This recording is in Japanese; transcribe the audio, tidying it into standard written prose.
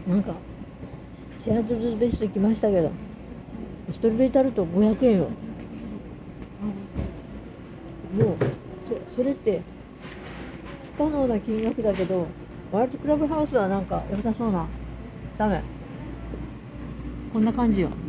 なんかシアトルベスト来ましたけど、ストロベリータルト500円よ。もうそれって不可能な金額だけど、ワールドクラブハウスはなんか良さそうな。ダメ、こんな感じよ。